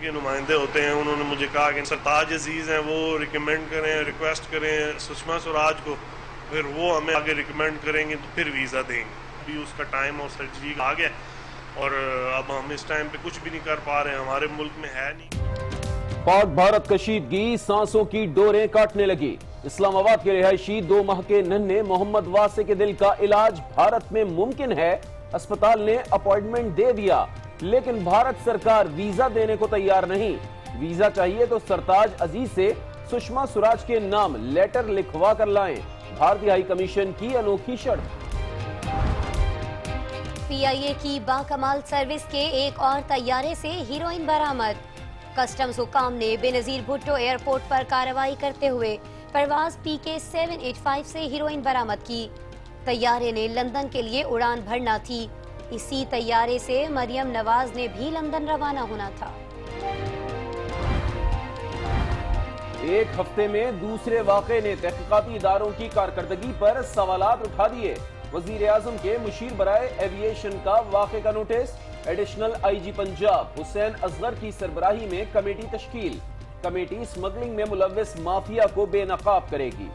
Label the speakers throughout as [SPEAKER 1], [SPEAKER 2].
[SPEAKER 1] کے نمائندے ہوتے ہیں، انہوں نے مجھے کہا کہ سرتاج عزیز ہیں، وہ ریکمینڈ کریں، ریکویسٹ کریں سشما سوراج کو، پھر وہ ہمیں آگے ریکمینڈ کریں گے تو پھر ویزا دیں گے۔ ابھی اس کا ٹائم اور سرجری آ گیا اور اب ہم اس ٹائم پہ کچھ بھی نہیں کر پا رہے ہیں، ہمارے ملک میں ہے نہیں۔
[SPEAKER 2] پاک بھارت کشیدگی سانسوں کی ڈوریں کاٹنے لگی۔ اسلام آباد کے رہائشی 2 ماہ کے ننھے محمد واسع کے دل کا علاج بھارت میں ممکن ہے۔ اسپتال نے اپوائنٹمنٹ دے دیا لیکن بھارت سرکار ویزا دینے کو تیار نہیں۔ ویزا چاہیے تو سرتاج عزیز سے سشما سوراج کے نام لیٹر لکھوا کر لائیں۔ بھارتی ہائی کمیشن کی انوکھی شرط۔
[SPEAKER 3] پی آئی اے کی باکمال سروس کے ایک اور طیارے سے ہیروئن برآمد۔ کسٹمز حکام نے بے نظیر بھٹو ایئرپورٹ پر کارروائی کرتے ہوئے پرواز PK 785 سے ہیروئن برآمد کی۔ طیارے نے لندن کے لیے اڑان بھرنا تھی۔ اسی طیارے سے مریم نواز نے بھی لندن روانہ ہونا تھا۔
[SPEAKER 2] ایک ہفتے میں دوسرے واقعے نے تحقیقاتی اداروں کی کارکردگی پر سوالات اٹھا دیے۔ وزیر اعظم کے مشیر برائے ایوییشن کا واقعے کا notice. Additional IG Punjab Hussain Asghar کی سربراہی میں کمیٹی تشکیل۔ کمیٹی سمگلنگ میں ملوث مافیا کو بے نقاب کرے گی۔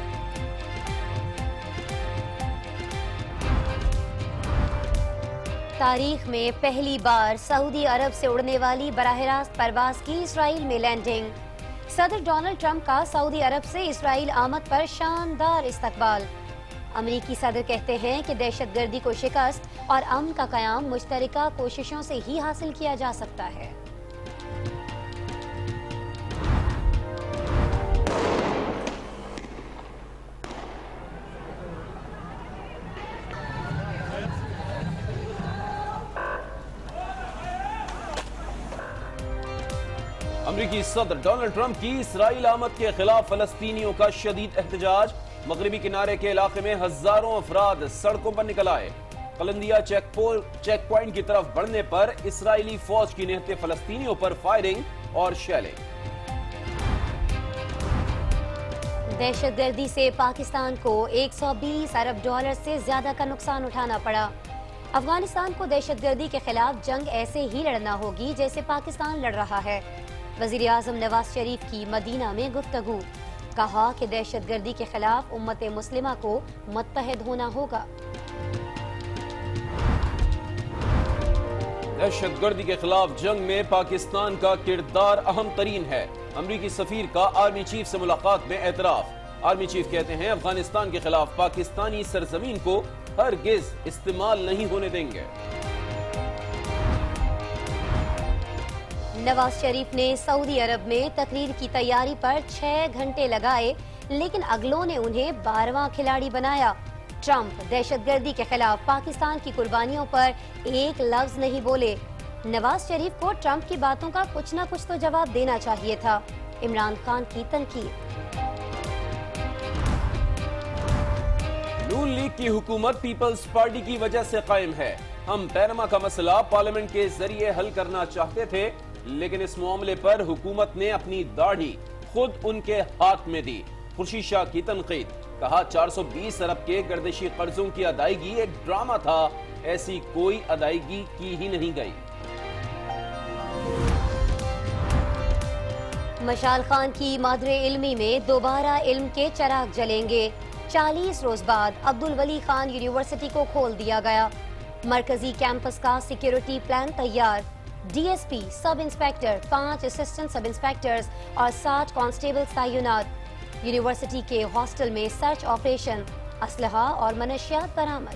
[SPEAKER 3] تاریخ میں پہلی بار سعودی عرب سے اڑنے والی براہ راست پرواز کی اسرائیل میں لینڈنگ۔ صدر ڈونلڈ ٹرمپ کا سعودی عرب سے اسرائیل آمد پر شاندار استقبال۔ امریکی صدر کہتے ہیں کہ دہشت گردی کو شکست اور امن کا قیام مشترکہ کوششوں سے ہی حاصل کیا جا سکتا ہے۔
[SPEAKER 2] امریکی صدر ڈونلڈ ٹرمپ کی اسرائیل آمد کے خلاف فلسطینیوں کا شدید احتجاج۔ مغربی کنارے کے علاقے میں ہزاروں افراد سڑکوں پر نکل آئے۔ قلندیہ چیک پوائنٹ کی طرف بڑھنے پر اسرائیلی فوج کی نہتے فلسطینیوں پر فائرنگ اور شیلنگ۔
[SPEAKER 3] دہشت گردی سے پاکستان کو $120 ارب سے زیادہ کا نقصان اٹھانا پڑا۔ افغانستان کو دہشت گردی کے خلاف جنگ ایسے ہی لڑنا ہوگی جیسے پاکستان لڑ رہا ہے۔ وزیر اعظم نواز شریف کی مدینہ میں گفتگو۔ کہا کہ دہشت گردی کے خلاف امت مسلمہ کو متحد ہونا ہوگا۔
[SPEAKER 2] دہشت گردی کے خلاف جنگ میں پاکستان کا کردار اہم ترین ہے۔ امریکی سفیر کا آرمی چیف سے ملاقات میں اعتراف۔ آرمی چیف کہتے ہیں افغانستان کے خلاف پاکستانی سرزمین کو ہرگز استعمال نہیں ہونے دیں گے۔
[SPEAKER 3] نواز شریف نے سعودی عرب میں تقریر کی تیاری پر 6 گھنٹے لگائے لیکن اگلوں نے انہیں 12واں کھلاڑی بنایا۔ ٹرمپ دہشت گردی کے خلاف پاکستان کی قربانیوں پر ایک لفظ نہیں بولے۔ نواز شریف کو ٹرمپ کی باتوں کا کچھ نہ کچھ تو جواب دینا چاہیے تھا۔ عمران خان کی تنقید۔
[SPEAKER 2] نون لیگ کی حکومت پیپلز پارٹی کی وجہ سے قائم ہے۔ ہم پینما کا مسئلہ پارلیمنٹ کے ذریعے حل کرنا چاہتے تھے لیکن اس معاملے پر حکومت نے اپنی داڑھی خود ان کے ہاتھ میں دی۔ خورشید شاہ کی تنقید۔ کہا 420 ارب کے گردشی قرضوں کی ادائیگی ایک ڈرامہ تھا، ایسی کوئی ادائیگی کی ہی نہیں گئی۔
[SPEAKER 3] مشال خان کی مادر علمی میں دوبارہ علم کے چراغ جلیں گے۔ 40 روز بعد عبدالولی خان یونیورسٹی کو کھول دیا گیا۔ مرکزی کیمپس کا سیکیورٹی پلان تیار۔ D S P, sub inspector, 5 assistant sub inspectors اور 60 کانسٹیبلز تعینات۔ یونیورسٹی کے ہاسٹل میں سرچ آپریشن، اسلحہ اور منشیات برآمد۔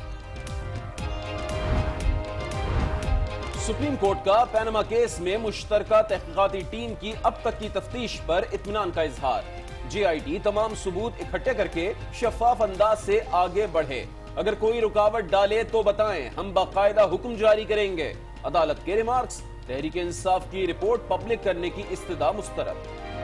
[SPEAKER 2] سپریم کورٹ کا پینما کیس میں مشترکہ تحقیقاتی ٹیم کی اب تک کی تفتیش پر اطمینان کا اظہار۔ JIT تمام ثبوت اکٹھے کر کے شفاف انداز سے آگے بڑھے، اگر کوئی رکاوٹ ڈالے تو بتائیں، ہم باقاعدہ حکم جاری کریں گے۔ عدالت کے ریمارکس۔ تحریک انصاف کی رپورٹ پبلک کرنے کی استدعا مسترد۔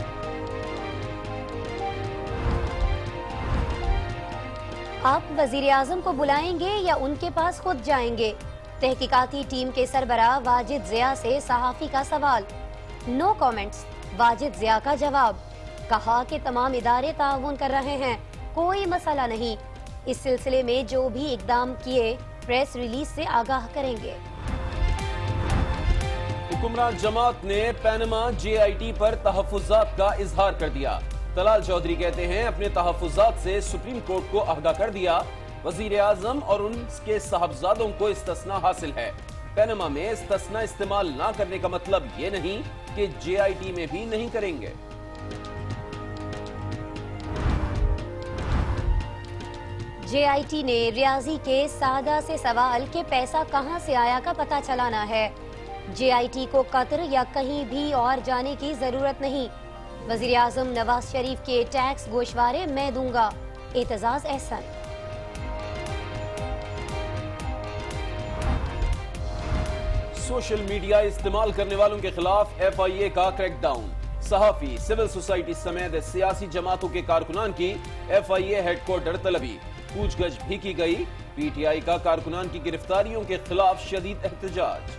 [SPEAKER 3] آپ وزیر اعظم کو بلائیں گے یا ان کے پاس خود جائیں گے؟ تحقیقاتی ٹیم کے سربراہ واجد ضیاء سے صحافی کا سوال۔ نو کامنٹس۔ واجد ضیاء کا جواب۔ کہا کہ تمام ادارے تعاون کر رہے ہیں، کوئی مسئلہ نہیں، اس سلسلے میں جو بھی اقدام کیے پریس ریلیز سے آگاہ کریں گے۔
[SPEAKER 2] حکمران جماعت نے پینما JIT پر تحفظات کا اظہار کر دیا۔ طلال چودھری کہتے ہیں اپنے تحفظات سے سپریم کورٹ کو آگاہ کر دیا۔ وزیر اعظم اور ان کے صاحبزادوں کو استثناء حاصل ہے۔ پینما میں استثناء استعمال نہ کرنے کا مطلب یہ نہیں کہ JIT میں بھی نہیں کریں گے۔
[SPEAKER 3] JIT نے ریاضی کے سادہ سے سوال کہ پیسہ کہاں سے آیا کا پتہ چلانا ہے۔ JIT کو قطر یا کہیں بھی اور جانے کی ضرورت نہیں۔ وزیر اعظم نواز شریف کے ٹیکس گوشوارے میں دوں گا، اعتزاز احسن۔
[SPEAKER 2] سوشل میڈیا استعمال کرنے والوں کے خلاف FIA کا کریک ڈاؤن۔ صحافی، سول سوسائٹی سمیت سیاسی جماعتوں کے کارکنان کی FIA ہیڈ کوارٹر طلبی، پوچھ گچھ بھی کی گئی۔ PTI کا کارکنان کی گرفتاریوں کے خلاف شدید احتجاج۔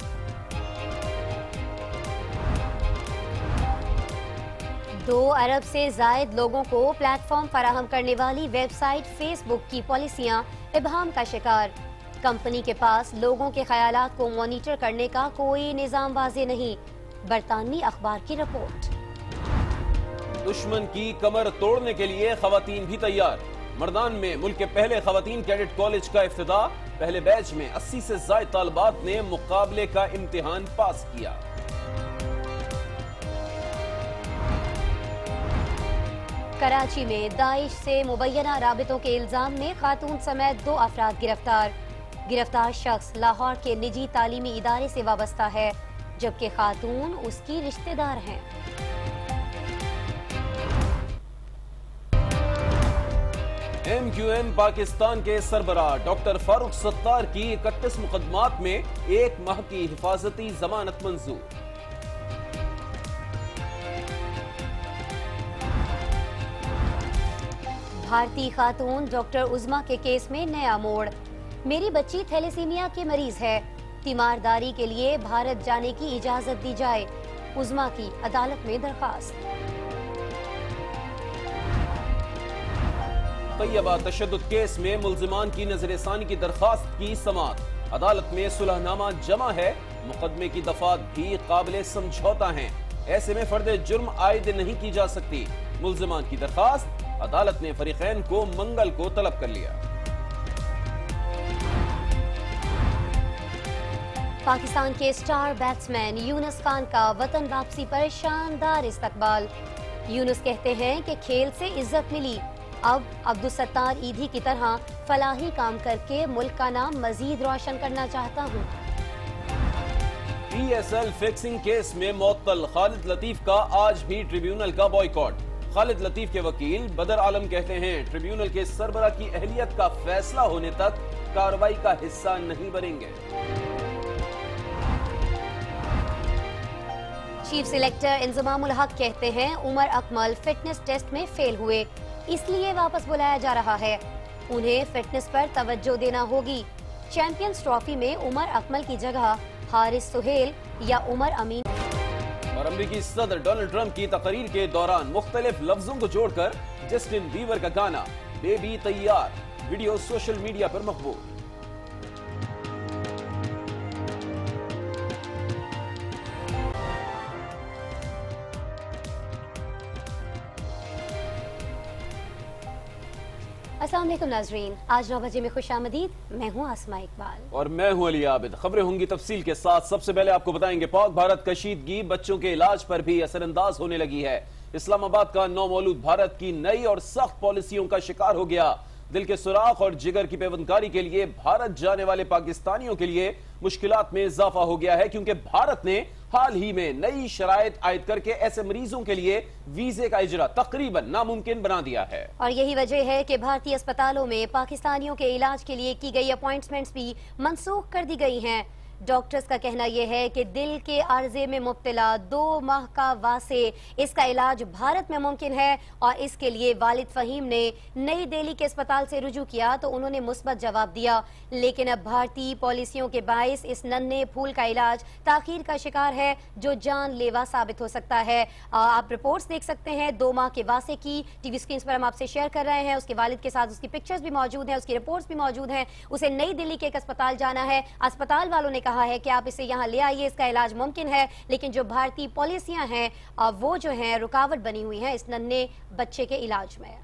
[SPEAKER 3] 2 ارب سے زائد لوگوں کو پلیٹ فارم فراہم کرنے والی ویب سائٹ فیس بک کی پالیسیاں ابہام کا شکار۔ کمپنی کے پاس لوگوں کے خیالات کو مانیٹر کرنے کا کوئی نظام واضح نہیں، برطانوی اخبار کی رپورٹ۔
[SPEAKER 2] دشمن کی کمر توڑنے کے لیے خواتین بھی تیار۔ مردان میں ملک کے پہلے خواتین کیڈٹ کالج کا افتتاح۔ پہلے بیچ میں 80 سے زائد طالبات نے مقابلے کا امتحان پاس کیا۔
[SPEAKER 3] کراچی میں داعش سے مبینہ رابطوں کے الزام میں خاتون سمیت 2 افراد گرفتار۔ گرفتار شخص لاہور کے نجی تعلیمی ادارے سے وابستہ ہے، جبکہ خاتون اس کی رشتہ دار ہیں۔
[SPEAKER 2] MQM پاکستان کے سربراہ ڈاکٹر فاروق ستار کی 31 مقدمات میں 1 ماہ کی حفاظتی ضمانت منظور۔
[SPEAKER 3] بھارتی خاتون ڈاکٹر عظما کے کیس میں نیا موڑ۔ میری بچی تھیلیسیمیا کے مریض ہے، تیمارداری کے لیے بھارت جانے کی اجازت دی جائے، عظما کی عدالت میں درخواست۔
[SPEAKER 2] طیبہ تشدد کیس میں ملزمان کی نظر ثانی کی درخواست کی سماعت۔ عدالت میں صلح نامہ جمع ہے، مقدمے کی دفعات بھی قابل سمجھوتا ہیں، ایسے میں فرد جرم عائد نہیں کی جا سکتی۔ ملزمان کی درخواست، عدالت نے فریقین کو منگل کو طلب کر لیا۔
[SPEAKER 3] پاکستان کے سٹار بیٹسمین یونس خان کا وطن واپسی پر شاندار استقبال۔ یونس کہتے ہیں کہ کھیل سے عزت ملی، اب عبدالستار ایدھی کی طرح فلاحی کام کر کے ملک کا نام مزید روشن کرنا چاہتا ہوں۔
[SPEAKER 2] PSL فکسنگ کیس میں معطل خالد لطیف کا آج بھی ٹریبیونل کا بائیکاٹ۔ خالد لطیف کے وکیل بدر عالم کہتے ہیں ٹریبیونل کے سربراہ کی اہلیت کا فیصلہ ہونے تک کارروائی کا حصہ نہیں بنیں گے۔
[SPEAKER 3] چیف سلیکٹر انضمام الحق کہتے ہیں عمر اکمل فٹنس ٹیسٹ میں فیل ہوئے، اس لیے واپس بلایا جا رہا ہے، انہیں فٹنس پر توجہ دینا ہوگی۔ چیمپئنز ٹرافی میں عمر اکمل کی جگہ حارث سہیل یا عمر امین۔
[SPEAKER 2] اور امریکی صدر ڈونلڈ ٹرمپ کی تقریر کے دوران مختلف لفظوں کو جوڑ کر جسٹن بیور کا گانا بیبی تیار، ویڈیو سوشل میڈیا پر مقبول۔
[SPEAKER 3] السلام علیکم ناظرین، آج 9 بجے میں خوش آمدید، میں ہوں آسماء اقبال
[SPEAKER 2] اور میں ہوں علی عابد۔ خبریں ہوں گی تفصیل کے ساتھ۔ سب سے پہلے آپ کو بتائیں گے پاک بھارت کشیدگی بچوں کے علاج پر بھی اثر انداز ہونے لگی ہے۔ اسلام آباد کا نومولود بھارت کی نئی اور سخت پالیسیوں کا شکار ہو گیا۔ دل کے سوراخ اور جگر کی پیوندکاری کے لیے بھارت جانے والے پاکستانیوں کے لیے مشکلات میں اضافہ ہو گیا ہے، کیونکہ بھارت نے حال ہی میں نئی شرائط عائد کر کے ایسے مریضوں کے لیے ویزے کا اجرا تقریباً ناممکن بنا دیا ہے۔
[SPEAKER 3] اور یہی وجہ ہے کہ بھارتی اسپتالوں میں پاکستانیوں کے علاج کے لیے کی گئی اپوائنٹمنٹس بھی منسوخ کر دی گئی ہیں۔ ڈاکٹرز کا کہنا یہ ہے کہ دل کے عارضے میں مبتلا 2 ماہ کا واسع اس کا علاج بھارت میں ممکن ہے، اور اس کے لیے والد فہیم نے نئی دہلی کے اسپتال سے رجوع کیا تو انہوں نے مثبت جواب دیا، لیکن اب بھارتی پالیسیوں کے باعث اس ننھے پھول کا علاج تاخیر کا شکار ہے، جو جان لیوا ثابت ہو سکتا ہے۔ آپ رپورٹس دیکھ سکتے ہیں 2 ماہ کے واسع کی، ٹی وی سکرینز پر ہم آپ سے شیئر کر رہے ہیں۔ اس کے والد کے ساتھ اس کی پکچرز بھی موجود ہیں، اس کی رپورٹس بھی موجود ہیں۔ اسے نئی دہلی کے ایک اسپتال جانا ہے، اسپتال والوں نے کہا ہے کہ آپ اسے یہاں لے آئیے، اس کا علاج ممکن ہے، لیکن جو بھارتی پالیسیاں ہیں وہ جو ہیں رکاوٹ بنی ہوئی ہیں اس ننھے بچے کے علاج میں۔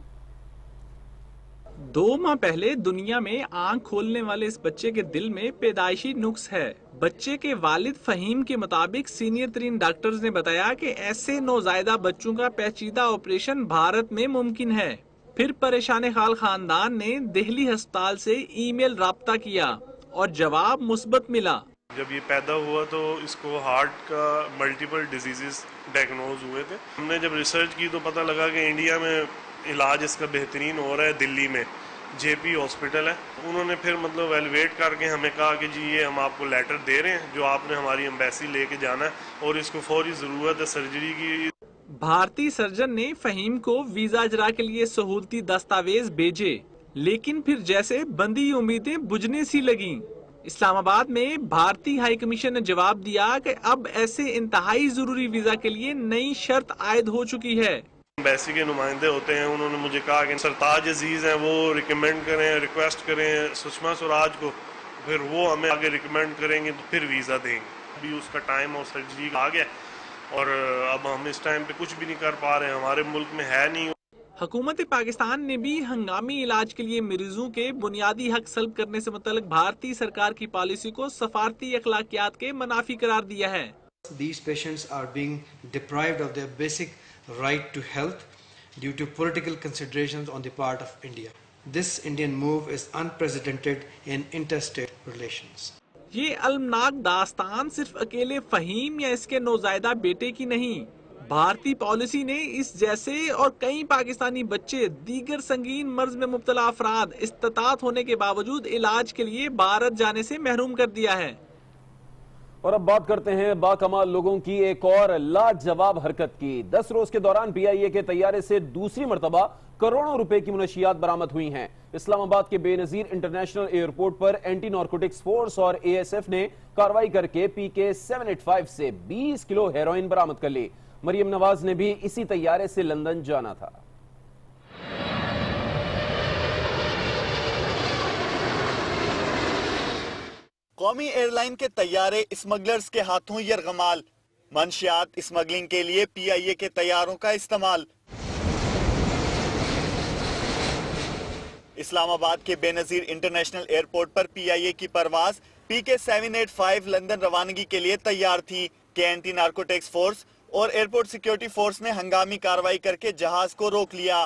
[SPEAKER 4] 2 ماہ پہلے دنیا میں آنکھ کھولنے والے اس بچے کے دل میں پیدائشی نقص ہے۔ بچے کے والد فہیم کے مطابق سینئر ترین ڈاکٹرز نے بتایا کہ ایسے نوزائیدہ بچوں کا پیچیدہ آپریشن بھارت میں ممکن ہے۔ پھر پریشان حال خاندان نے دہلی ہسپتال سے ای میل رابطہ کیا اور جواب مثبت ملا۔
[SPEAKER 1] جب یہ پیدا ہوا تو اس کو ہارٹ کا ملٹیپل ڈیزیزز ڈائگنوز ہوئے تھے۔ ہم نے جب ریسرچ کی تو پتہ لگا کہ انڈیا میں علاج اس کا بہترین ہو رہا ہے، دلی میں جے پی ہاسپٹل ہے۔ انہوں نے پھر ایویلویٹ کر کے ہمیں کہا کہ جی یہ ہم آپ کو لیٹر دے رہے ہیں جو آپ نے ہماری ایمبیسی لے کے جانا ہے اور اس کو فوری ضرورت ہے سرجری کی۔
[SPEAKER 4] بھارتی سرجن نے فہیم کو ویزا اجرا کے لیے سہولتی دستاویز بھیجے، لیکن پھر جیسے بندی امیدیں بجھنے سی لگیں۔ اسلام آباد میں بھارتی ہائی کمیشن نے جواب دیا کہ اب ایسے انتہائی ضروری ویزا کے لیے نئی شرط عائد ہو چکی ہے۔
[SPEAKER 1] ایمبیسی کے نمائندے ہوتے ہیں، انہوں نے مجھے کہا کہ سرتاج عزیز ہیں وہ ریکمینڈ کریں، ریکویسٹ کریں سشما سوراج کو، پھر وہ ہمیں آگے ریکمینڈ کریں گے تو پھر ویزا دیں گے۔ ابھی اس کا ٹائم اور سرجری آ گیا اور اب ہم اس ٹائم پہ کچھ بھی نہیں کر پا رہے ہیں، ہمارے ملک میں ہے نہیں۔
[SPEAKER 4] حکومت پاکستان نے بھی ہنگامی علاج کے لیے مریضوں کے بنیادی حق سلب کرنے سے متعلق بھارتی سرکار کی پالیسی کو سفارتی اخلاقیات کے منافی قرار دیا ہے۔
[SPEAKER 5] These patients are being deprived of their basic right to health due to political considerations on the part of India. This Indian move is unprecedented in interstate relations.
[SPEAKER 4] یہ المناک داستان صرف اکیلے فہیم یا اس کے نوزائیدہ بیٹے کی نہیں، بھارتی پالیسی نے اس جیسے اور کئی پاکستانی بچے، دیگر سنگین مرض میں مبتلا افراد استطاعت ہونے کے باوجود علاج کے لیے بھارت جانے سے محروم کر دیا ہے۔
[SPEAKER 2] اور اب بات کرتے ہیں باکمال لوگوں کی ایک اور لاجواب حرکت کی۔ 10 روز کے دوران پی آئی اے کے طیارے سے دوسری مرتبہ کروڑوں روپے کی منشیات برآمد ہوئی ہیں۔ اسلام آباد کے بے نظیر انٹرنیشنل ایئرپورٹ پر اینٹی نارکوٹکس فورس اور اے ایس ایف نے کارروائی کر کے پی کے 785 سے 20 کلو ہیروئن برآمد کر لی۔ مریم نواز نے بھی اسی طیارے سے لندن جانا تھا۔
[SPEAKER 6] قومی ایئر لائن کے طیارے اسمگلرز کے ہاتھوں یرغمال، منشیات اسمگلنگ کے لیے پی آئی اے کے طیاروں کا استعمال۔ اسلام آباد کے بے نظیر انٹرنیشنل ایئرپورٹ پر پی آئی اے کی پرواز پی کے 785 لندن روانگی کے لیے تیار تھی کہ اینٹی نارکوٹکس فورس اور ایئرپورٹ سیکیورٹی فورس نے ہنگامی کارروائی کر کے جہاز کو روک لیا۔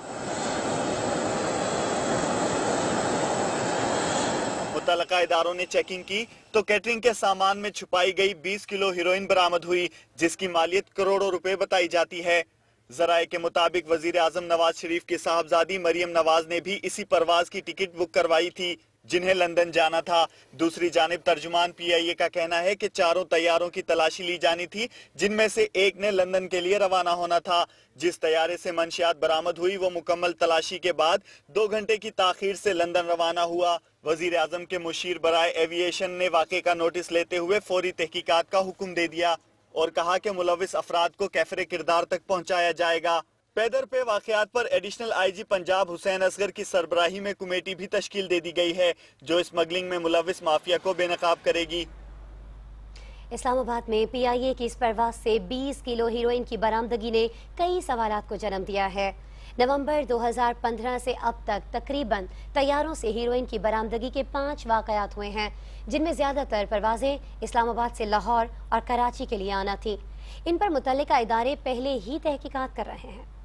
[SPEAKER 6] متعلقہ اداروں نے چیکنگ کی تو کیٹرنگ کے سامان میں چھپائی گئی 20 کلو ہیروئن برآمد ہوئی، جس کی مالیت کروڑوں روپے بتائی جاتی ہے۔ ذرائع کے مطابق وزیر اعظم نواز شریف کی صاحبزادی مریم نواز نے بھی اسی پرواز کی ٹکٹ بک کروائی تھی جنہیں لندن جانا تھا۔ دوسری جانب ترجمان پی آئی اے کا کہنا ہے کہ 4 طیاروں کی تلاشی لی جانی تھی، جن میں سے ایک نے لندن کے لیے روانہ ہونا تھا۔ جس طیارے سے منشیات برآمد ہوئی وہ مکمل تلاشی کے بعد 2 گھنٹے کی تاخیر سے لندن روانہ ہوا۔ وزیر اعظم کے مشیر برائے ایوییشن نے واقعے کا نوٹس لیتے ہوئے فوری تحقیقات کا حکم دے دیا اور کہا کہ ملوث افراد کو کیفر کردار تک پہنچایا جائے گا۔ پیدر پہ واقعات پر additional I G Punjab Hussain Asghar کی سربراہی میں کمیٹی بھی تشکیل دے دی گئی ہے جو اسمگلنگ میں ملوث مافیا کو بے نقاب کرے گی۔
[SPEAKER 3] اسلام آباد میں پی آئی اے کی اس پرواز سے 20 کلو ہیروئن کی برآمدگی نے کئی سوالات کو جنم دیا ہے۔ نومبر 2015 سے اب تک تقریباً طیاروں سے ہیروئن کی برآمدگی کے 5 واقعات ہوئے ہیں، جن میں زیادہ تر پروازیں اسلام آباد سے لاہور اور کراچی کے لیے آنا تھی۔ ان پر متعلقہ ادارے پہلے ہی تحقیقات کر رہے ہیں۔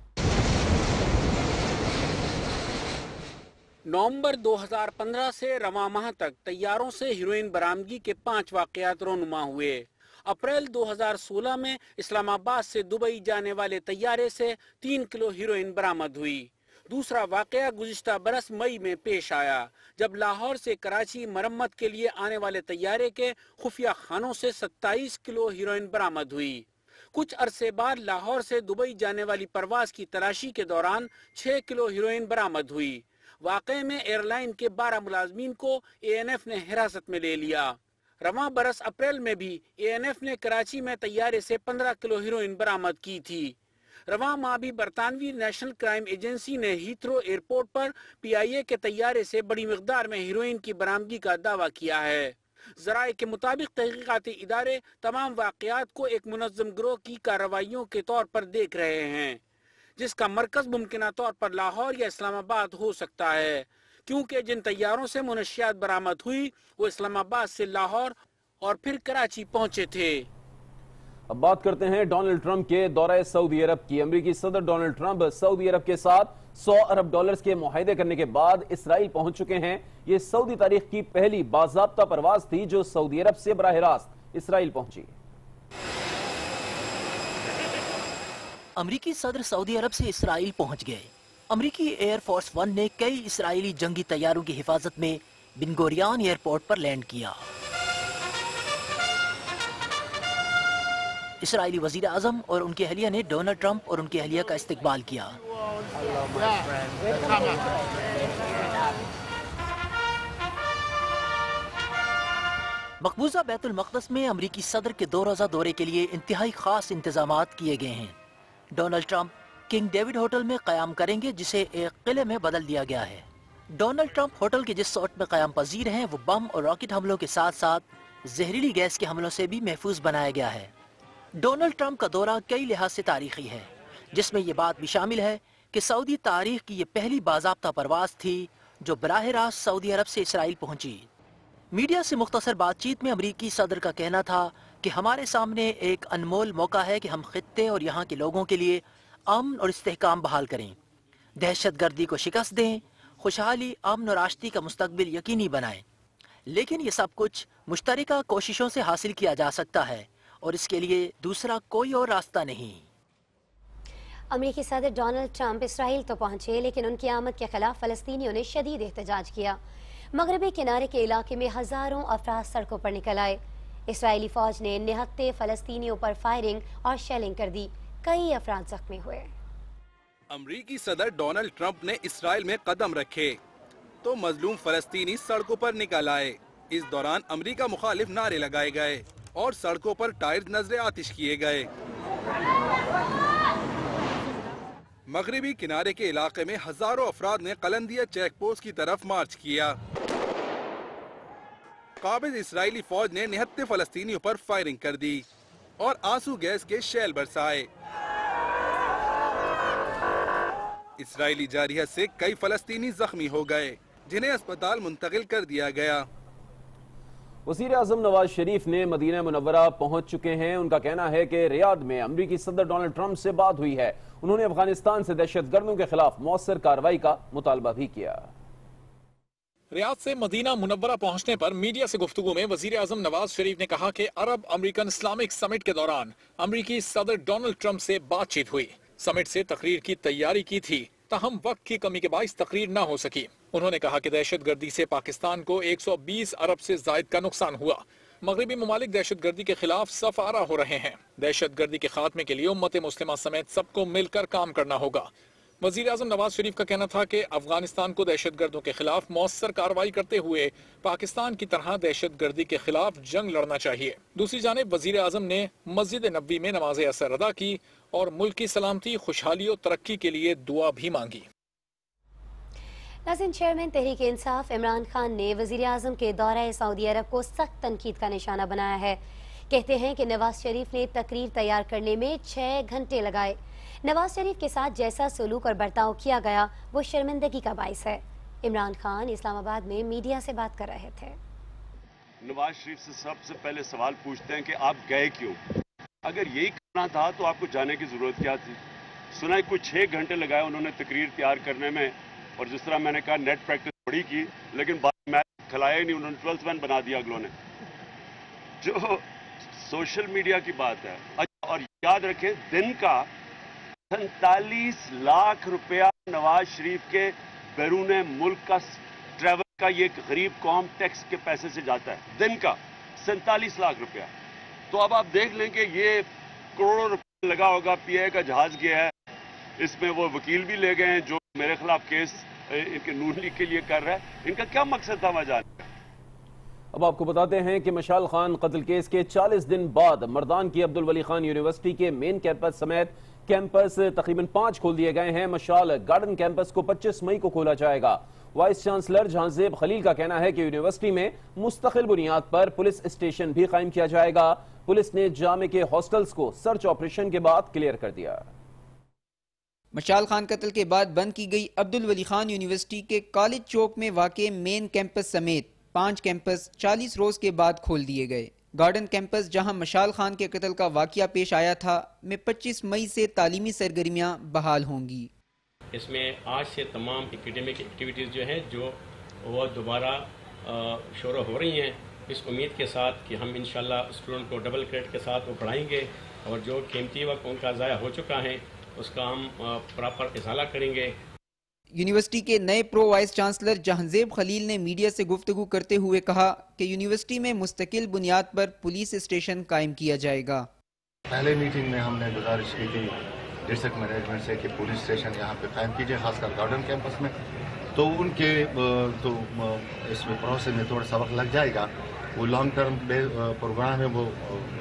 [SPEAKER 7] نومبر 2015 سے رواں ماہ تک طیاروں سے ہیروئن برآمدگی کے 5 واقعات رونما ہوئے۔ اپریل 2016 میں اسلام آباد سے دبئی جانے والے طیارے سے 3 کلو ہیروئن برآمد ہوئی۔ دوسرا واقعہ گزشتہ برس مئی میں پیش آیا جب لاہور سے کراچی مرمت کے لیے آنے والے طیارے کے خفیہ خانوں سے 27 کلو ہیروئن برآمد ہوئی۔ کچھ عرصے بعد لاہور سے دبئی جانے والی پرواز کی تلاشی کے دوران 6 کلو ہیروئن برآمد ہوئی۔ واقعے میں ایئر لائن کے 12 ملازمین کو اے این ایف نے حراست میں لے لیا۔ رواں برس اپریل میں بھی اے این ایف نے کراچی میں طیارے سے 15 کلو ہیروئن برآمد کی تھی۔ رواں ماہ بھی برطانوی نیشنل کرائم ایجنسی نے ہیتھرو ایئرپورٹ پر پی آئی اے کے طیارے سے بڑی مقدار میں ہیروئن کی برآمدگی کا دعویٰ کیا ہے۔ ذرائع کے مطابق تحقیقاتی ادارے تمام واقعات کو ایک منظم گروہ کی کارروائیوں کے طور پر دیکھ رہے ہیں، جس کا مرکز ممکنہ طور پر لاہور یا اسلام آباد ہو سکتا ہے، کیونکہ جن طیاروں سے منشیات برآمد ہوئی وہ اسلام آباد سے لاہور اور پھر کراچی پہنچے تھے۔
[SPEAKER 2] اب بات کرتے ہیں ڈونلڈ ٹرمپ کے دورہ سعودی عرب کی۔ امریکی صدر ڈونلڈ ٹرمپ سعودی عرب کے ساتھ $100 ارب کے معاہدے کرنے کے بعد اسرائیل پہنچ چکے ہیں۔ یہ سعودی تاریخ کی پہلی باضابطہ پرواز تھی جو سعودی عرب سے براہ راست اسرائیل پہنچی۔
[SPEAKER 8] امریکی صدر سعودی عرب سے اسرائیل پہنچ گئے۔ امریکی ایئر فورس 1 نے کئی اسرائیلی جنگی طیاروں کی حفاظت میں بن گوریان ایئرپورٹ پر لینڈ کیا۔ اسرائیلی وزیر اعظم اور ان کی اہلیہ نے ڈونلڈ ٹرمپ اور ان کی اہلیہ کا استقبال کیا۔ مقبوضہ بیت المقدس میں امریکی صدر کے 2 روزہ دورے کے لیے انتہائی خاص انتظامات کیے گئے ہیں۔ Donald Trump King David hotel میں قیام کریں گے، جسے ایک قلعے میں بدل دیا گیا ہے۔ ڈونلڈ ٹرمپ ہوٹل کے جس سوٹ میں قیام پذیر ہیں وہ بم اور راکٹ حملوں کے ساتھ ساتھ زہریلی گیس کے حملوں سے بھی محفوظ بنایا گیا ہے۔ ڈونلڈ ٹرمپ کا دورہ کئی لحاظ سے تاریخی ہے، جس میں یہ بات بھی شامل ہے کہ سعودی تاریخ کی یہ پہلی باضابطہ پرواز تھی جو براہ راست سعودی عرب سے اسرائیل پہنچی۔ میڈیا سے مختصر بات چیت میں امریکی صدر کا کہنا تھا کہ ہمارے سامنے ایک انمول موقع ہے کہ ہم خطے اور یہاں کے لوگوں کے لیے امن اور استحکام بحال کریں، دہشت گردی کو شکست دیں، خوشحالی، امن اور آشتی کا مستقبل یقینی بنائیں۔ لیکن یہ سب کچھ مشترکہ کوششوں سے حاصل کیا جا سکتا ہے اور اس کے لیے دوسرا کوئی اور راستہ نہیں۔
[SPEAKER 3] امریکی صدر ڈونلڈ ٹرمپ اسرائیل تو پہنچے، لیکن ان کی آمد کے خلاف فلسطینیوں نے شدید احتجاج کیا۔ مغربی کنارے کے علاقے میں ہزاروں افراد سڑکوں پر نکل آئے۔ اسرائیلی فوج نے نہتے فلسطینیوں پر فائرنگ اور شیلنگ کر دی، کئی افراد زخمی ہوئے۔
[SPEAKER 9] امریکی صدر ڈونلڈ ٹرمپ نے اسرائیل میں قدم رکھے تو مظلوم فلسطینی سڑکوں پر نکل آئے۔ اس دوران امریکہ مخالف نعرے لگائے گئے اور سڑکوں پر ٹائر نظر آتش کیے گئے۔ مغربی کنارے کے علاقے میں ہزاروں افراد نے قلندیہ چیک پوسٹ کی طرف مارچ کیا۔ قابض اسرائیلی فوج نے نہتے فلسطینیوں پر فائرنگ کر دی اور آنسو گیس کے شیل برسائے۔ اسرائیلی جارحیت سے کئی فلسطینی زخمی ہو گئے، جنہیں اسپتال منتقل کر دیا گیا۔
[SPEAKER 2] وزیر اعظم نواز شریف نے مدینہ منورہ پہنچ چکے ہیں۔ ان کا کہنا ہے کہ ریاض میں امریکی صدر ڈونلڈ ٹرمپ سے بات ہوئی ہے۔ انہوں نے افغانستان سے دہشت گردوں کے خلاف مؤثر کارروائی کا مطالبہ بھی کیا۔
[SPEAKER 4] ریاض سے مدینہ منورہ پہنچنے پر میڈیا سے گفتگو میں وزیر اعظم نواز شریف نے کہا کہ عرب امریکن اسلامک سمٹ کے دوران امریکی صدر ڈونلڈ ٹرمپ سے بات چیت ہوئی۔ سمٹ سے تقریر کی تیاری کی تھی، تاہم وقت کی کمی کے باعث تقریر نہ ہو سکی۔ انہوں نے کہا کہ دہشت گردی سے پاکستان کو 120 ارب سے زائد کا نقصان ہوا۔ مغربی ممالک دہشت گردی کے خلاف صف آرا ہو رہے ہیں۔ دہشت گردی کے خاتمے کے لیے امت مسلمہ سمیت سب کو مل کر کام کرنا ہوگا۔ وزیر اعظم نواز شریف کا کہنا تھا کہ افغانستان کو دہشت گردوں کے خلاف مؤثر کارروائی کرتے ہوئے پاکستان کی طرح دہشت گردی کے خلاف جنگ لڑنا چاہیے۔ دوسری جانب وزیر اعظم نے مسجد نبوی میں نماز عصر ادا کی اور ملک کی سلامتی، خوشحالی اور ترقی کے لیے دعا بھی مانگی۔
[SPEAKER 3] ناظرین، چیئرمین تحریک انصاف عمران خان نے وزیر اعظم کے دورہ سعودی عرب کو سخت تنقید کا نشانہ بنایا ہے۔ کہتے ہیں کہ نواز شریف نے تقریر تیار کرنے میں 6 گھنٹے لگائے۔ نواز شریف کے ساتھ جیسا سلوک اور برتاؤ کیا گیا وہ شرمندگی کا باعث ہے۔ عمران خان اسلام آباد میں میڈیا سے بات کر رہے تھے۔
[SPEAKER 10] نواز شریف سے سب سے پہلے سوال پوچھتے ہیں کہ آپ گئے کیوں؟ اگر یہی کرنا تھا تو آپ کو جانے کی ضرورت کیا تھی؟ سنا ہے کچھ 6 گھنٹے لگائے انہوں نے تقریر تیار کرنے میں، اور جس طرح میں نے کہا نیٹ پریکٹس بڑی کی، لیکن بعد میچ کھلایا ہی نہیں، انہوں نے 12th مین بنا دیا اگلوں نے۔ جو سوشل میڈیا کی بات ہے، اور یاد رکھیں دن کا 47 لاکھ روپیہ نواز شریف کے بیرون ملک کا ٹریول کا یہ غریب قوم ٹیکس کے پیسے سے جاتا ہے، دن کا 47 لاکھ روپیہ۔ تو اب آپ دیکھ لیں کہ یہ کروڑوں روپے لگا ہوگا، پی آئی کا جہاز گیا ہے، اس میں وہ وکیل بھی لے گئے ہیں جو میرے خلاف کیس ان کے نون لیگ کے لیے کر رہا ہے۔ ان کا کیا مقصد تھا میں جان۔
[SPEAKER 2] اب آپ کو بتاتے ہیں کہ مشال خان قتل کیس کے 40 دن بعد مردان کی عبدالولی خان یونیورسٹی کے مین کیمپس سمیت کیمپس تقریباً 5 کھول دیے گئے ہیں۔ مشال گارڈن کیمپس کو 25 مئی کو کھولا جائے گا۔ وائس چانسلر جہانزیب خلیل کا کہنا ہے کہ یونیورسٹی میں مستقل بنیاد پر پولیس اسٹیشن بھی قائم کیا جائے گا۔ پولیس نے جامعہ کے ہاسٹلز کو سرچ آپریشن کے بعد کلیئر کر دیا۔
[SPEAKER 11] مشال خان قتل کے بعد بند کی گئی عبدالولی خان یونیورسٹی کے کالج چوک میں واقع مین کیمپس سمیت 5 کیمپس 40 روز کے بعد کھول دیے گئے۔ گارڈن کیمپس جہاں مشال خان کے قتل کا واقعہ پیش آیا تھا میں 25 مئی سے تعلیمی سرگرمیاں بحال ہوں گی۔
[SPEAKER 12] اس میں آج سے تمام ایکیڈیمک ایکٹیویٹیز جو ہیں جو وہ دوبارہ شروع ہو رہی ہیں، اس امید کے ساتھ کہ ہم انشاءاللہ اسٹوڈنٹ کو ڈبل کریڈٹ کے ساتھ وہ پڑھائیں گے اور جو قیمتی وقت ان کا ضائع ہو چکا ہے اس کا ہم پراپر ازالہ کریں گے۔
[SPEAKER 11] یونیورسٹی کے نئے پرو وائس چانسلر جہانزیب خلیل نے میڈیا سے گفتگو کرتے ہوئے کہا کہ یونیورسٹی میں مستقل بنیاد پر پولیس اسٹیشن قائم کیا جائے گا۔
[SPEAKER 13] پہلے میٹنگ میں ہم نے گزارش کی تھی ڈسٹرکٹ مینجمنٹ سے کہ پولیس اسٹیشن یہاں پہ قائم کیجیے، خاص کر گارڈن کیمپس میں، تو ان کے تو اس میں پروسیس میں تھوڑا سا وقت لگ جائے گا۔ وہ لانگ ٹرم پروگرام ہے وہ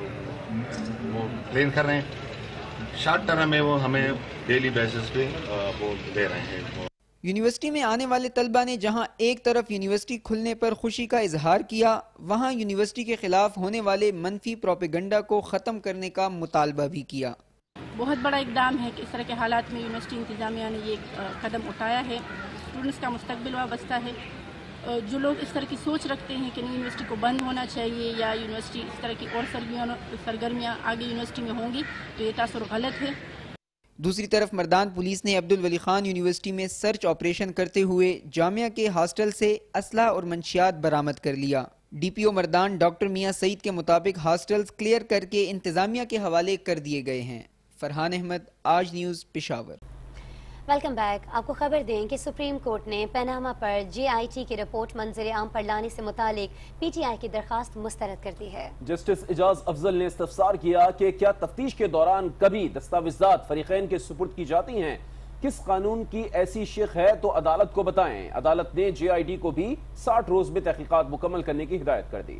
[SPEAKER 13] پلان کر رہے ہیں، شارٹ ٹرم میں وہ ہمیں ڈیلی بیسس پہ وہ دے رہے ہیں۔
[SPEAKER 11] یونیورسٹی میں آنے والے طلبہ نے جہاں ایک طرف یونیورسٹی کھلنے پر خوشی کا اظہار کیا، وہاں یونیورسٹی کے خلاف ہونے والے منفی پروپیگنڈا کو ختم کرنے کا مطالبہ بھی کیا۔
[SPEAKER 14] بہت بڑا اقدام ہے کہ اس طرح کے حالات میں یونیورسٹی انتظامیہ نے یہ قدم اٹھایا ہے۔ اسٹوڈنٹس کا مستقبل وابستہ ہے۔ جو لوگ اس طرح کی سوچ رکھتے ہیں کہ یونیورسٹی کو بند ہونا چاہیے یا یونیورسٹی اس طرح کی اور سرگرمیاں آگے یونیورسٹی میں ہوں گی، تو یہ تاثر غلط ہے۔
[SPEAKER 11] دوسری طرف مردان پولیس نے عبدالولی خان یونیورسٹی میں سرچ آپریشن کرتے ہوئے جامعہ کے ہاسٹل سے اسلحہ اور منشیات برآمد کر لیا۔ ڈی پی او مردان ڈاکٹر میاں سعید کے مطابق ہاسٹلز کلیئر کر کے انتظامیہ کے حوالے کر دیے گئے ہیں۔ فرحان احمد، آج نیوز، پشاور۔
[SPEAKER 3] Welcome back. آپ کو خبر دیں کہ سپریم کورٹ نے پیناما پر جے آئی ٹی کی رپورٹ منظر عام پر لانے سے متعلق پی ٹی آئی کی درخواست مسترد کر دی ہے۔
[SPEAKER 2] جسٹس اعجاز افضل نے استفسار کیا کہ کیا تفتیش کے دوران کبھی دستاویزات فریقین کے سپرد کی جاتی ہیں؟ کس قانون کی ایسی شق ہے تو عدالت کو بتائیں۔ عدالت نے جے آئی ٹی کو بھی 60 روز میں تحقیقات مکمل کرنے کی ہدایت کر دی۔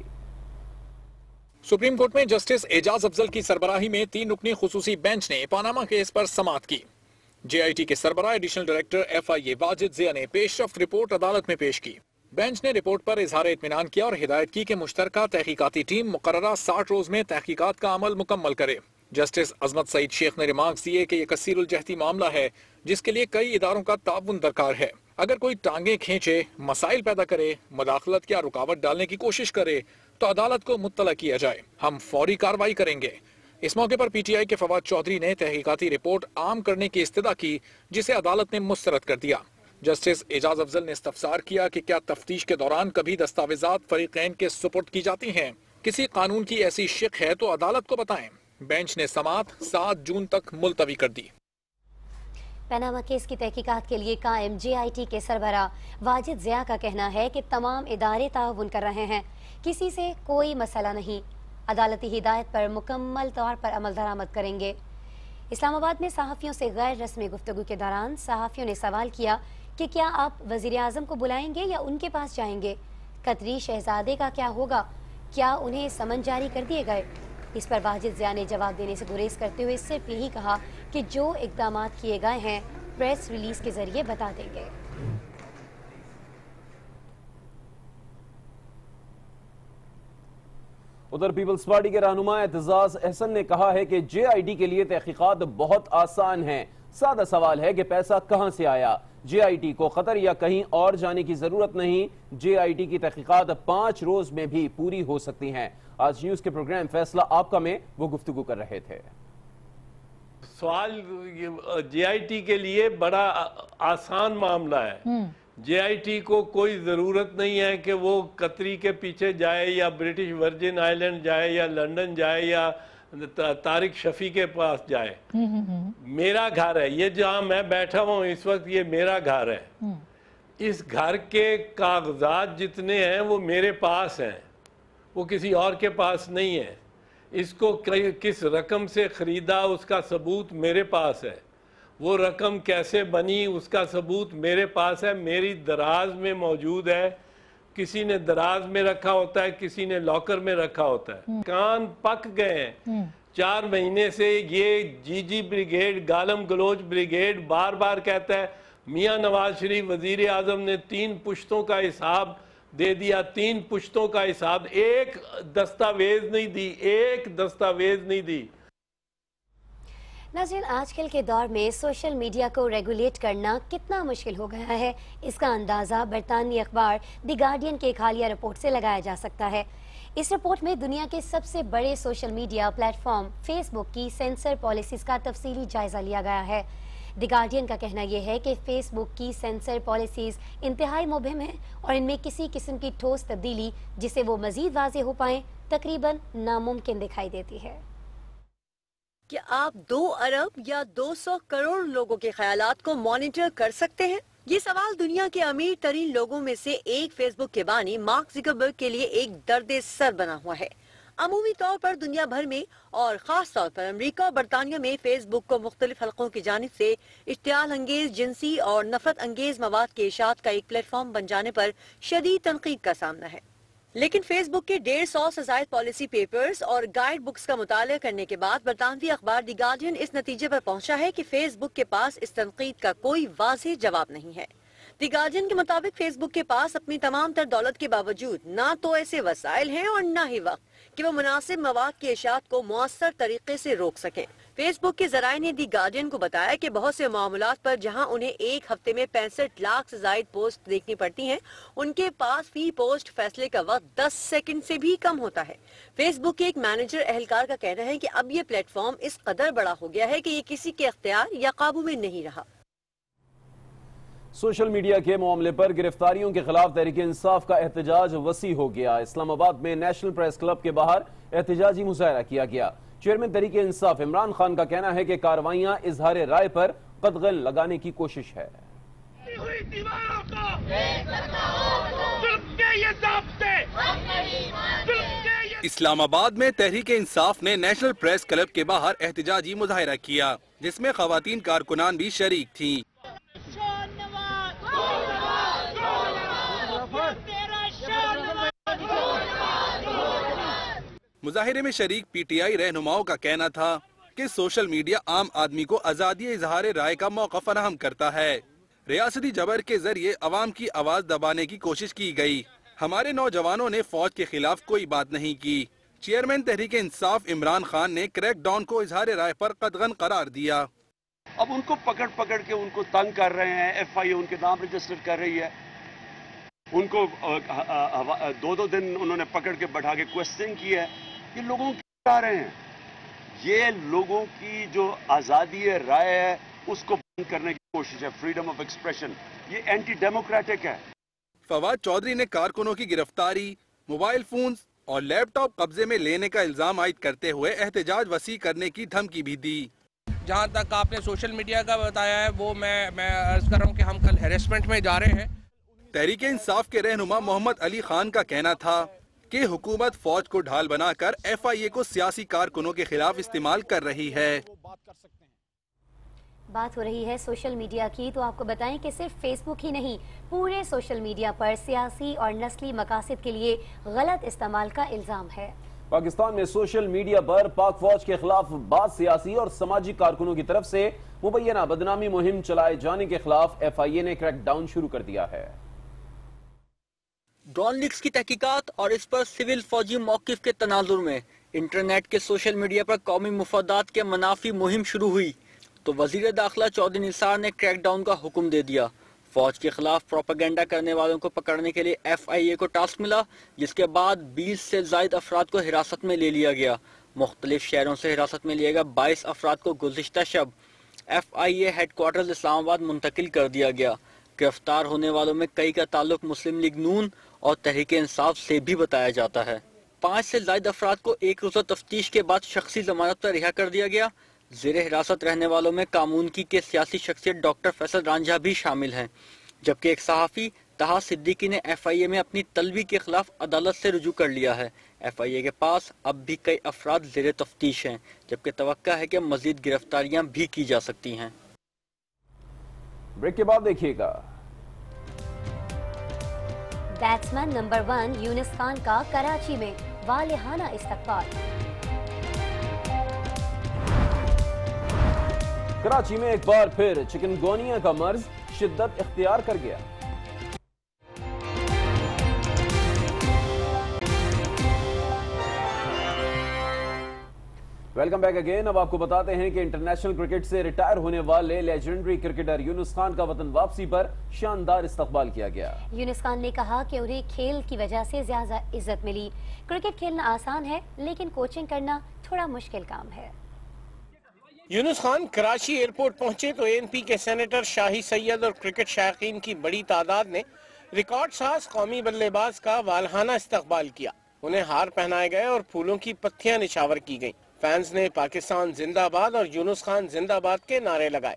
[SPEAKER 4] سپریم کورٹ میں جسٹس اعجاز افضل کی سربراہی میں 3 رکنی خصوصی بینچ نے پاناما کیس پر سماعت کی۔ جے آئی ٹی کے سربراہ additional director F I A Wajid Zia نے پیش رفت رپورٹ عدالت میں پیش کی۔ بینچ نے رپورٹ پر اظہار اطمینان کیا اور ہدایت کی کہ مشترکہ تحقیقاتی ٹیم مقررہ 60 روز میں تحقیقات کا عمل مکمل کرے۔ جسٹس عظمت سعید شیخ نے ریمارکس دیے کہ یہ کثیر الجہتی معاملہ ہے جس کے لیے کئی اداروں کا تعاون درکار ہے۔ اگر کوئی ٹانگیں کھینچے، مسائل پیدا کرے، مداخلت یا رکاوٹ ڈالنے کی کوشش کرے تو عدالت کو مطلع کیا جائے، ہم فوری کارروائی کریں گے۔ اس موقع پر پی ٹی آئی کے فواد چودھری نے تحقیقاتی رپورٹ عام کرنے کی استدعا کی جسے عدالت نے مسترد کر دیا۔ جسٹس اعجاز افضل نے استفسار کیا کہ کیا تفتیش کے دوران کبھی دستاویزات فریقین کے سپرد کی جاتی ہیں؟ کسی قانون کی ایسی شق ہے تو عدالت کو بتائیں۔ بینچ نے سماعت 7 جون تک ملتوی کر دی۔
[SPEAKER 3] پیناما کیس کی تحقیقات کے لیے قائم جے آئی ٹی کے سربراہ واجد ضیاء کا کہنا ہے کہ تمام ادارے تعاون کر رہے ہیں، کسی سے کوئی مسئلہ نہیں، عدالتی ہدایت پر مکمل طور پر عمل درآمد کریں گے۔ اسلام آباد میں صحافیوں سے غیر رسمی گفتگو کے دوران صحافیوں نے سوال کیا کہ کیا آپ وزیر اعظم کو بلائیں گے یا ان کے پاس جائیں گے؟ قطری شہزادے کا کیا ہوگا؟ کیا انہیں سمن جاری کر دیے گئے؟ اس پر واجد ضیاء نے جواب دینے سے گریز کرتے ہوئے صرف یہی کہا کہ جو اقدامات کیے گئے ہیں پریس ریلیز کے ذریعے بتا دیں گے۔
[SPEAKER 2] ادھر پیپلز پارٹی کے رہنما اعتزاز احسن نے کہا ہے کہ جے آئی ٹی کے لیے تحقیقات بہت آسان ہیں، سادہ سوال ہے کہ پیسہ کہاں سے آیا۔ جے آئی ٹی کو قطر یا کہیں اور جانے کی ضرورت نہیں، جے آئی ٹی کی تحقیقات 5 روز میں بھی پوری ہو سکتی ہیں۔ آج نیوز کے پروگرام فیصلہ آپ کا میں وہ گفتگو کر رہے تھے۔
[SPEAKER 15] سوال جے آئی ٹی کے لیے بڑا آسان معاملہ ہے۔ جے آئی ٹی کو کوئی ضرورت نہیں ہے کہ وہ قطری کے پیچھے جائے یا برٹش ورجن آئی لینڈ جائے یا لنڈن جائے یا طارق شفیع کے پاس جائے۔ میرا گھر ہے یہ، جہاں میں بیٹھا ہوں اس وقت، یہ میرا گھر ہے۔ اس گھر کے کاغذات جتنے ہیں وہ میرے پاس ہیں، وہ کسی اور کے پاس نہیں ہے۔ اس کو کس رقم سے خریدا اس کا ثبوت میرے پاس ہے، وہ رقم کیسے بنی اس کا ثبوت میرے پاس ہے، میری دراز میں موجود ہے۔ کسی نے دراز میں رکھا ہوتا ہے، کسی نے لاکر میں رکھا ہوتا ہے۔ کان پک گئے ہیں 4 مہینے سے۔ یہ جی بریگیڈ، گالم گلوچ بریگیڈ بار بار کہتا ہے میاں نواز شریف وزیر اعظم نے 3 پشتوں کا حساب دے دیا، 3 پشتوں کا حساب، ایک دستاویز نہیں دی۔
[SPEAKER 3] ناظرین، آج کل کے دور میں سوشل میڈیا کو ریگولیٹ کرنا کتنا مشکل ہو گیا ہے، اس کا اندازہ برطانوی اخبار دی گارڈین کے ایک حالیہ رپورٹ سے لگایا جا سکتا ہے۔ اس رپورٹ میں دنیا کے سب سے بڑے social media platform Facebook کی سینسر پالیسیز کا تفصیلی جائزہ لیا گیا ہے۔ دی گارڈین کا کہنا یہ ہے کہ فیس بک کی سینسر پالیسیز انتہائی مبہم ہیں اور ان میں کسی قسم کی ٹھوس تبدیلی جسے وہ مزید واضح ہو پائیں تقریباً ناممکن دکھائی دیتی ہے۔
[SPEAKER 16] کیا آپ 2 ارب یا 200 کروڑ لوگوں کے خیالات کو مانیٹر کر سکتے ہیں؟ یہ سوال دنیا کے امیر ترین لوگوں میں سے ایک فیس بک کے بانی مارک زکربرگ کے لیے ایک درد سر بنا ہوا ہے۔ عمومی طور پر دنیا بھر میں اور خاص طور پر امریکہ اور برطانیہ میں فیس بک کو مختلف حلقوں کی جانب سے اشتعال انگیز، جنسی اور نفرت انگیز مواد کے اشاعت کا ایک پلیٹ فارم بن جانے پر شدید تنقید کا سامنا ہے۔ لیکن فیس بک کے 150 سے زائد پالیسی پیپرز اور گائیڈ بکس کا مطالعہ کرنے کے بعد برطانوی اخبار دی گارڈین اس نتیجے پر پہنچا ہے کہ فیس بک کے پاس اس تنقید کا کوئی واضح جواب نہیں ہے۔ دی گارڈین کے مطابق فیس بک کے پاس اپنی تمام تر دولت کے باوجود نہ تو ایسے وسائل ہیں اور نہ ہی وقت کہ وہ مناسب مواد کی اشاعت کو مؤثر طریقے سے روک سکے۔ فیس بک کے ذرائع نے دی گارڈین کو بتایا کہ بہت سے معاملات پر جہاں انہیں ایک ہفتے میں 65 لاکھ سے زائد پوسٹ دیکھنی پڑتی ہیں، ان کے پاس فی پوسٹ فیصلے کا وقت 10 سیکنڈ سے بھی کم ہوتا ہے۔ فیس بک کے ایک مینیجر اہلکار کا کہنا ہے کہ اب یہ پلیٹ فارم اس قدر بڑا ہو گیا ہے کہ یہ کسی کے اختیار یا قابو میں نہیں رہا۔
[SPEAKER 2] سوشل میڈیا کے معاملے پر گرفتاریوں کے خلاف تحریک انصاف کا احتجاج وسیع ہو گیا۔ اسلام آباد میں نیشنل پریس کلب کے باہر احتجاجی مظاہرہ کیا گیا۔ چیئرمین تحریک انصاف عمران خان کا کہنا ہے کہ کارروائیاں اظہار رائے پر قدغن لگانے کی کوشش ہے۔
[SPEAKER 9] اسلام آباد میں تحریک انصاف نے نیشنل پریس کلب کے باہر احتجاجی مظاہرہ کیا، جس میں خواتین کارکنان بھی شریک تھیں۔ مظاہرے میں شریک پی ٹی آئی رہنماؤں کا کہنا تھا کہ سوشل میڈیا عام آدمی کو آزادی اظہار رائے کا موقع فراہم کرتا ہے۔ ریاستی جبر کے ذریعے عوام کی آواز دبانے کی کوشش کی گئی۔ ہمارے نوجوانوں نے فوج کے خلاف کوئی بات نہیں کی۔ چیئرمین تحریک انصاف عمران خان نے کریک ڈاؤن کو اظہار رائے پر قدغن قرار دیا۔
[SPEAKER 10] اب ان کو پکڑ کے ان کو تنگ کر رہے ہیں، ایف آئی اے ان کے نام رجسٹر کر رہی ہے، ان کو 2 دن انہوں نے پکڑ کے بٹھا کے کوسچن کی ہے۔ یہ لوگوں کی کیا رہے ہیں؟ یہ لوگوں کی جو آزادی رائے ہے اس کو بند کرنے کی کوشش ہے، فریڈم آف ایکسپریشن، یہ اینٹی ڈیموکریٹک ہے۔
[SPEAKER 9] فواد چودھری نے کارکنوں کی گرفتاری، موبائل فونز اور لیپ ٹاپ قبضے میں لینے کا الزام عائد کرتے ہوئے احتجاج وسیع کرنے کی دھمکی بھی دی۔
[SPEAKER 17] جہاں تک آپ نے سوشل میڈیا کا بتایا ہے وہ میں عرض کر رہا ہوں کہ ہم کل ہیریسمنٹ میں جا رہے ہیں۔
[SPEAKER 9] تحریک انصاف کے رہنما محمد علی خان کا کہنا تھا کہ حکومت فوج کو ڈھال بنا کر ایف آئی اے کو سیاسی کارکنوں کے خلاف استعمال کر رہی ہے۔
[SPEAKER 3] بات ہو رہی ہے سوشل میڈیا کی، تو آپ کو بتائیں کہ صرف فیس بک ہی نہیں، پورے سوشل میڈیا پر سیاسی اور نسلی مقاصد کے لیے غلط استعمال کا الزام ہے۔
[SPEAKER 2] پاکستان میں سوشل میڈیا پر پاک فوج کے خلاف بعض سیاسی اور سماجی کارکنوں کی طرف سے مبینہ بدنامی مہم چلائے جانے کے خلاف ایف آئی اے نے کریک ڈاؤن شروع کر دیا ہے۔
[SPEAKER 18] ڈرون لیکس کی تحقیقات اور اس پر سول فوجی موقف کے تناظر میں انٹرنیٹ کے سوشل میڈیا پر قومی مفادات کے منافی مہم شروع ہوئی تو وزیر داخلہ چودھری نثار نے کریک ڈاؤن کا حکم دے دیا۔ فوج کے خلاف پروپیگنڈا کرنے والوں کو پکڑنے کے لیے ایف آئی اے کو ٹاسک ملا، جس کے بعد 20 سے زائد افراد کو حراست میں لے لیا گیا۔ مختلف شہروں سے حراست میں لیے گئے 22 افراد کو گزشتہ شب F I A headquarters Islamabad منتقل کر دیا گیا۔ گرفتار ہونے والوں میں کئی کا تعلق مسلم لیگ نون اور تحریک انصاف سے بھی بتایا جاتا ہے۔ 5 سے زائد افراد کو ایک روزہ تفتیش کے بعد شخصی ضمانت پر رہا کر دیا گیا۔ زیر حراست رہنے والوں میں کامونکی کے سیاسی شخصیت ڈاکٹر فیصل رانجھا بھی شامل ہیں، جبکہ ایک صحافی طہا صدیقی نے ایف آئی اے میں اپنی طلبی کے خلاف عدالت سے رجوع کر لیا ہے۔ ایف آئی اے کے پاس اب بھی کئی افراد زیر تفتیش ہیں، جبکہ توقع ہے کہ مزید گرفتاریاں بھی کی جا سکتی ہیں۔
[SPEAKER 2] بریک کے بعد دیکھیے گا
[SPEAKER 3] بیٹسمین نمبر 1 یونس خان کا کراچی میں والہانہ استقبال۔
[SPEAKER 2] کراچی میں ایک بار پھر چکن گونیا کا مرض शिद्दत इख्तियार कर गया। Welcome back again. अब आपको बताते हैं कि इंटरनेशनल क्रिकेट से रिटायर होने वाले लेजेंडरी क्रिकेटर यूनुस खान का वतन वापसी पर शानदार इस्तकबाल किया गया।
[SPEAKER 3] यूनुस खान ने कहा कि उन्हें खेल की वजह से ज्यादा इज्जत मिली। क्रिकेट खेलना आसान है, लेकिन कोचिंग करना थोड़ा मुश्किल काम है।
[SPEAKER 7] यूनुस खान कराची एयरपोर्ट पहुंचे तो ANP के सेनेटर शाही सैयद और क्रिकेट शायकीन की बड़ी तादाद ने रिकॉर्ड साज कौमी बल्लेबाज का वालहाना इस्तकबाल किया। उन्हें हार पहनाए गए और फूलों की पत्तियां निछावर की गईं। फैंस ने पाकिस्तान जिंदाबाद और यूनुस खान जिंदाबाद के नारे लगाए।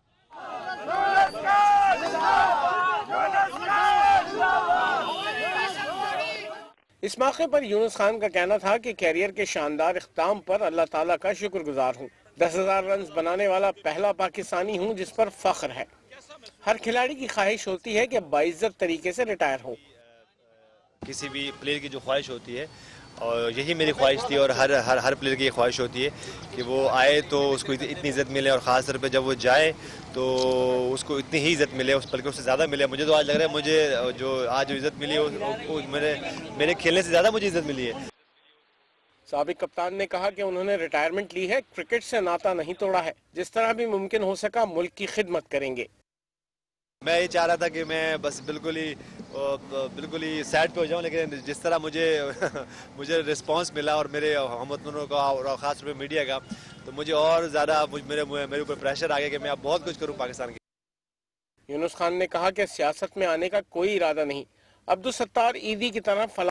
[SPEAKER 7] इस मौके पर यूनुस खान का कहना था कि कैरियर के शानदार इख्तिताम पर अल्लाह ताला का शुक्रगुजार हूँ। 10,000 रन बनाने वाला पहला पाकिस्तानी हूँ जिस पर फख्र है। हर खिलाड़ी की ख्वाहिश होती है कि बाइज्जत तरीके से रिटायर हो।
[SPEAKER 19] किसी भी प्लेयर की जो ख्वाहिश होती है, और यही मेरी ख्वाहिश थी, और हर प्लेयर की ख्वाहिश होती है कि वो आए तो उसको इतनी इज्जत मिले, और ख़ास तौर पे जब वो जाए तो उसको इतनी ही इज्जत मिले, बल्कि उससे ज़्यादा मिले। मुझे तो आज लग रहा है मुझे जो आज इज्जत मिली वो मेरे खेलने से ज़्यादा मुझे इज्जत मिली है।
[SPEAKER 7] साबिक कप्तान ने कहा कि उन्होंने रिटायरमेंट ली है, क्रिकेट से नाता नहीं तोड़ा है, जिस तरह भी मुमकिन हो सका मुल्क की खिदमत करेंगे।
[SPEAKER 19] मैं ये चाह रहा था कि मैं बस बिल्कुल ही साइड पे हो जाऊं, लेकिन जिस तरह मुझे रिस्पांस मिला और मेरे हमवतनों का और खास तौर पे मीडिया का, तो मुझे और ज़्यादा मेरे ऊपर प्रेशर आ गया कि मैं अब बहुत कुछ करूं पाकिस्तान के।
[SPEAKER 7] यूनुस खान ने कहा कि सियासत में आने का कोई इरादा नहीं। अब्दुल सत्तार ईदी की तरह